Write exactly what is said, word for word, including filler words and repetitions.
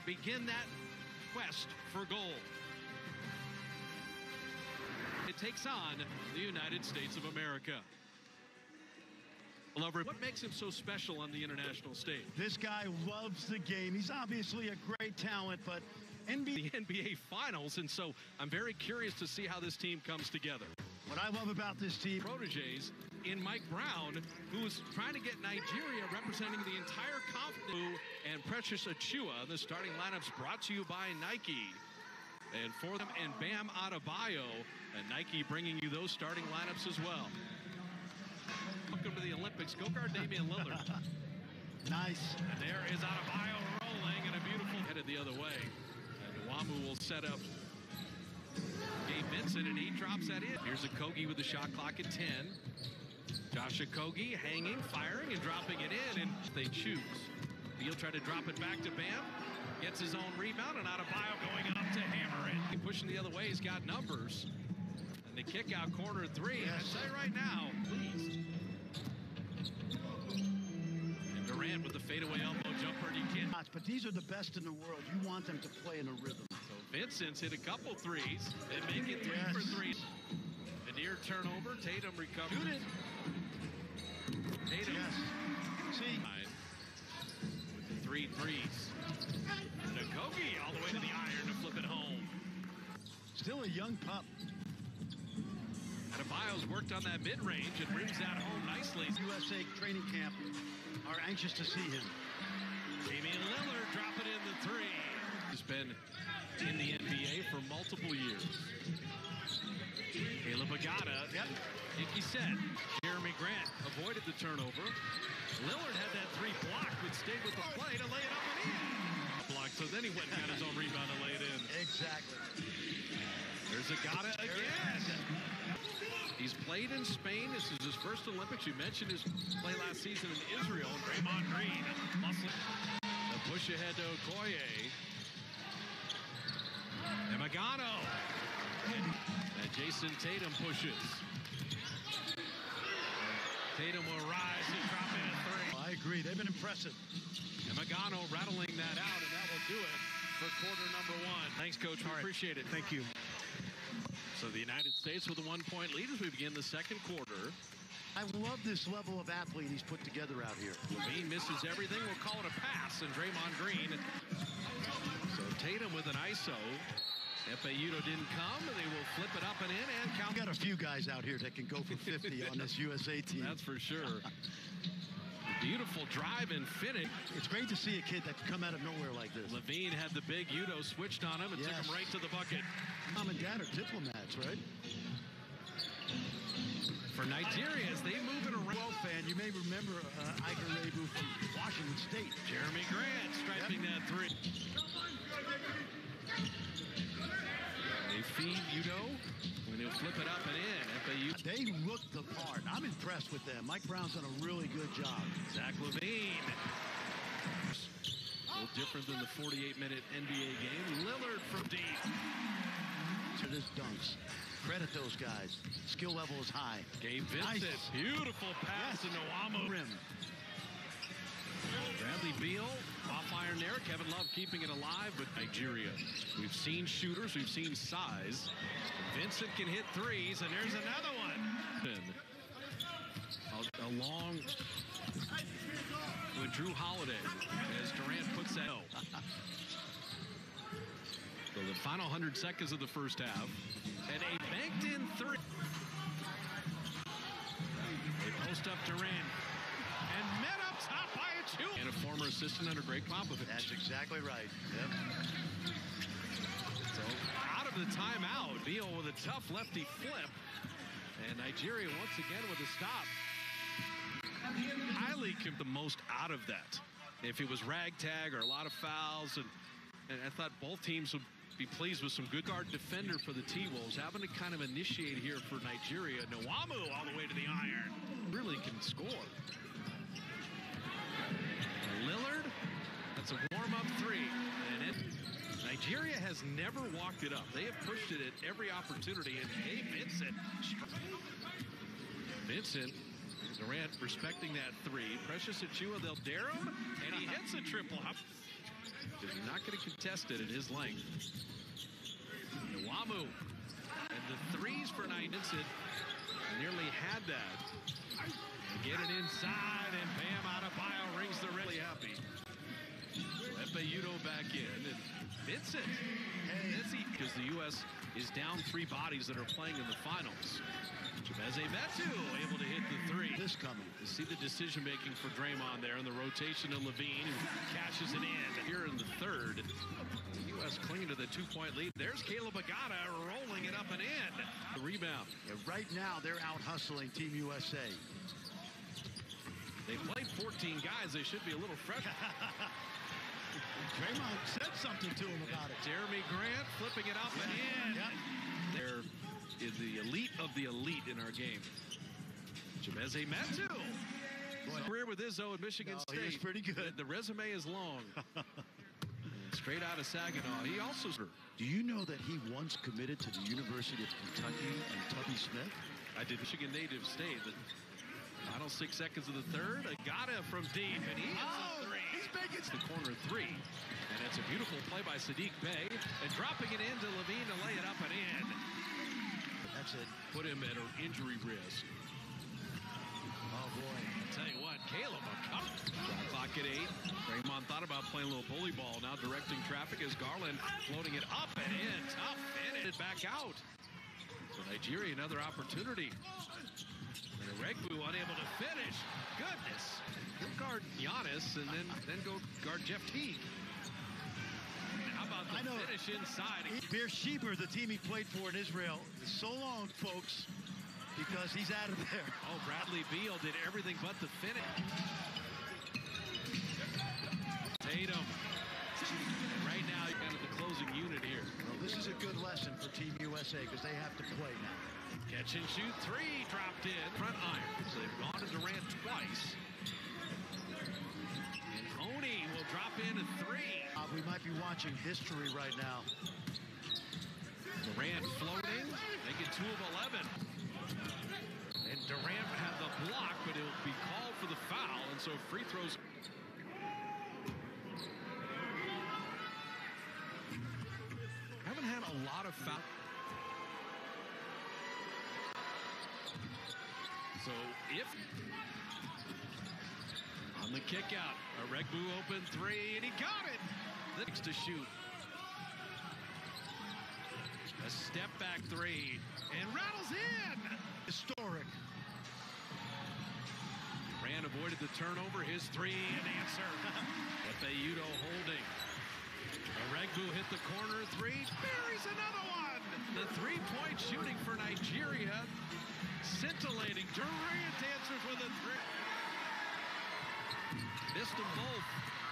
begin that quest for gold. It takes on the United States of America. What makes him so special on the international stage? This guy loves the game. He's obviously a great talent, but N B A... The N B A Finals, and so I'm very curious to see how this team comes together. What I love about this team... Proteges in Mike Brown, who is trying to get Nigeria representing the entire continent, and Precious Achiuwa. The starting lineups brought to you by Nike. And for them, and Bam Adebayo, and Nike bringing you those starting lineups as well. Welcome to the Olympics. Go guard Damian Lillard. Nice. And there is Adebayo rolling, and a beautiful headed the other way. And Nwamu will set up Gabe Vincent, and he drops that in. Here's Okogie with the shot clock at ten. Josh Okogie hanging, firing, and dropping it in, and they choose. Beal tried to drop it back to Bam. Gets his own rebound, and Adebayo going up to hammer it. Pushing the other way, he's got numbers. And the kick out corner three. Yes. I say right now, please. And Durant with the fadeaway elbow jumper. You can't. But these are the best in the world. You want them to play in a rhythm. So Vincent's hit a couple threes. They make it three yes. for three. A near turnover. Tatum recovers. Shoot it. Tatum. Yes. See. With the three threes. And Okogie all the way to the iron to flip it home. Still a young pup. Adebayo's worked on that mid-range and brings that home nicely. U S A training camp are anxious to see him. Damian Lillard dropping in the three. He's been in the N B A for multiple years. Caleb Agada. Yep. Nicky said. Jeremy Grant avoided the turnover. Lillard had that three blocked, but stayed with the play to lay it up and in. Blocked, so then he went and got his own rebound and laid it in. Exactly. There's Agada again. He's played in Spain. This is his first Olympics. You mentioned his play last season in Israel. Draymond Green muscling. The push ahead to Okoye. And Magano. And Jason Tatum pushes. Tatum will rise and drop in a three. I agree. They've been impressive. And Magano rattling that out, and that will do it for quarter number one. Thanks, Coach. We appreciate it. Thank you. So the United States with a one-point lead as we begin the second quarter. I love this level of athlete he's put together out here. LaVine misses everything. We'll call it a pass, and Draymond Green. So Tatum with an I S O. Epeyuto didn't come, and they will flip it up and in and count. We got a few guys out here that can go for fifty on this U S A team. That's for sure. Beautiful drive and finish. It's great to see a kid that can come out of nowhere like this. LaVine had the big Udo switched on him and yes. took him right to the bucket. Mom and dad are diplomats, right? For Nigeria, as they move it around. Well, fan, you may remember uh, Iker Rebu from Washington State. Jeremy Grant striping yep. that three. They feed Udo. And he'll flip it up and in. They look the part. I'm impressed with them. Mike Brown's done a really good job. Zach LaVine. A little different than the forty-eight minute N B A game. Lillard from deep. To this dunks. Credit those guys. Skill level is high. Gabe Vincent. Nice. Beautiful pass yes. to Nwamu. Rim. Bradley Beal off iron there. Kevin Love keeping it alive with Nigeria. We've seen shooters. We've seen size. Vincent can hit threes, and there's another one. A, a long with Drew Holiday as Durant puts that. So the final one hundred seconds of the first half. And a banked-in three. They post up Durant. And met up top by a two. And a former assistant under Greg Popovich. That's exactly right. Yep. So out of the timeout, Beal with a tough lefty flip. And Nigeria once again with a stop. Highly kept the most out of that. If it was ragtag or a lot of fouls, and, and I thought both teams would be pleased with some good guard defender for the T-Wolves, having to kind of initiate here for Nigeria. Nwamu all the way to the iron. Really can score. Lillard, that's a warm-up three. And it, Nigeria has never walked it up. They have pushed it at every opportunity. And hey, Vincent. Vincent, Durant respecting that three. Precious Achiuwa, they'll dare him. And he hits a triple. because you're not going to contest it at his length. Nwamu. And the threes for Knight Vincent nearly had that. And get it inside, and Bam Adebayo rings the really happy. Efe Udoh back in, and Vincent. Because the U S is down three bodies that are playing in the finals. Chimezie Metu able to hit the three. This coming. To see the decision making for Draymond there, and the rotation of Levine, who cashes it in here in the third. The U S clinging to the two-point lead. There's Caleb Agata rolling it up and in. The rebound. Yeah, right now, they're out hustling Team U S A. They played fourteen guys. They should be a little fresh. Draymond said something to him about it. Jeremy Grant flipping it up and in. Yep. There is the elite of the elite in our game. Chimezie Metu. Career with Izzo at Michigan No, State. he is pretty good. The resume is long. Straight out of Saginaw. He also... Do you know that he once committed to the University of Kentucky and Tubby Smith? I did. Michigan native state. The final six seconds of the third. Agata from deep, and he hits Oh, a three. he's making It's the corner three. And it's a beautiful play by Sadiq Bey. And dropping it into Levine to lay it up and in. That's it. Put him at an injury risk. Oh, boy. I'll tell you what, Caleb Agata. Shot clock at eight. Draymond thought about playing a little bully ball. Now directing traffic as Garland floating it up and in. Tough finish. Back out. So Nigeria, another opportunity. And Regbu unable to finish. Goodness. He'll guard Giannis and then, then go guard Jeff Teague. And how about the I know. finish inside? Beersheba, the team he played for in Israel, is so long, folks, because he's out of there. Oh, Bradley Beal did everything but the finish. Tatum. And right now, you're kind of the closing unit here. Well, this is a good lesson for Team U S A because they have to play now. Catch and shoot three dropped in. Front iron. So they've gone to Durant twice. And Oni will drop in a three. Uh, we might be watching history right now. Durant floating. They get two of eleven. And Durant had the block, but it'll be called for the foul. And so free throws. Haven't had a lot of foul. So if on the kick out, a Regbu open three, and he got it. Next to shoot. A step back three, and rattles in. Historic. Rand avoided the turnover. His three, an answer. Efe Udoh holding. Regbu hit the corner three. Buries another one. The three-point shooting for Nigeria. Scintillating. Durant answers with a three. Missed them both.